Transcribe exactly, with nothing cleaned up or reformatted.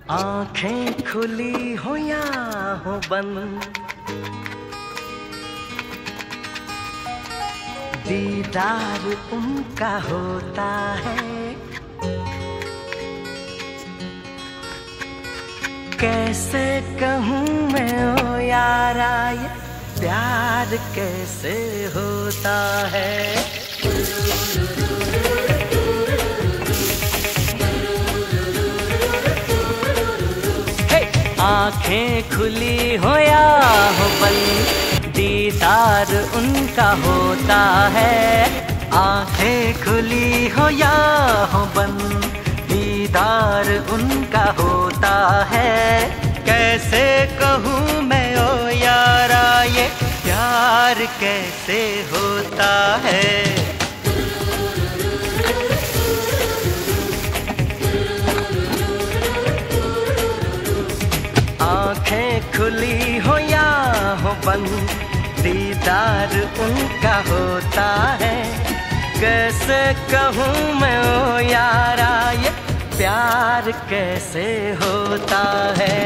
आंखें खुली हो या हो बंद, दीदार उनका होता है। कैसे कहूँ मैं ओ यारा, ये प्यार कैसे होता है। आंखें खुली हो या हो बंद, दीदार उनका होता है। आंखें खुली हो या हो बंद, दीदार उनका होता है। कैसे कहूँ मैं ओ यारा, ये प्यार कैसे होता है। आंखें खुली हो या हो बंद, दीदार उनका होता है। कैसे कहूँ मैं ओ यारा, ये प्यार कैसे होता है।